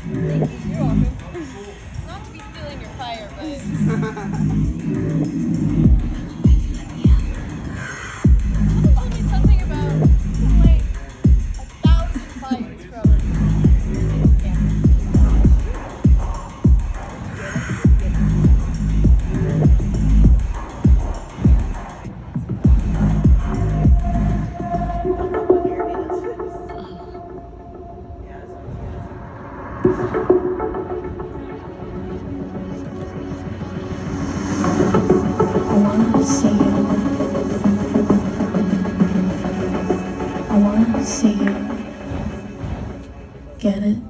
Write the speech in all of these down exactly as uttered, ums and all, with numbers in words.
You're welcome. Not to be stealing your fire, but... Told me something about like a thousand fires from a single camera. I wanna see you. I wanna see you. Get it?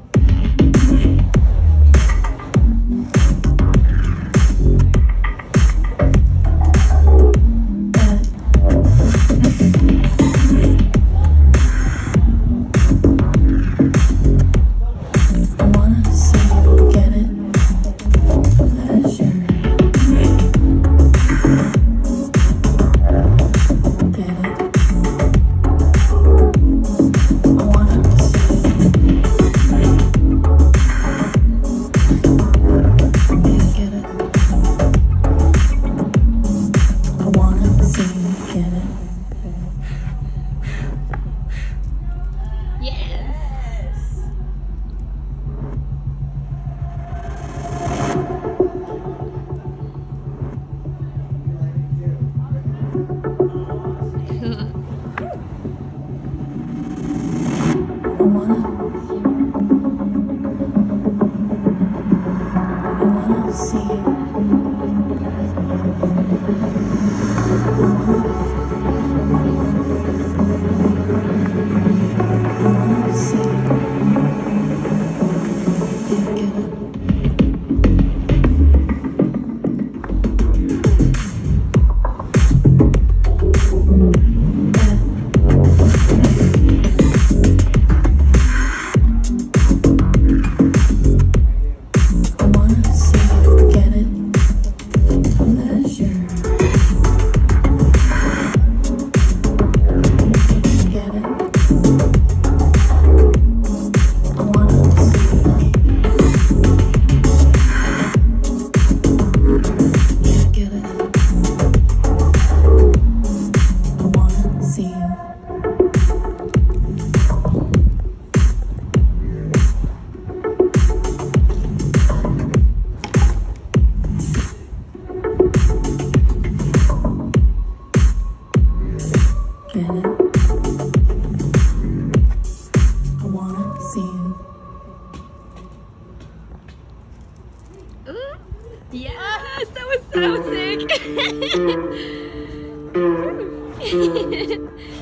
Yes, that was so sick.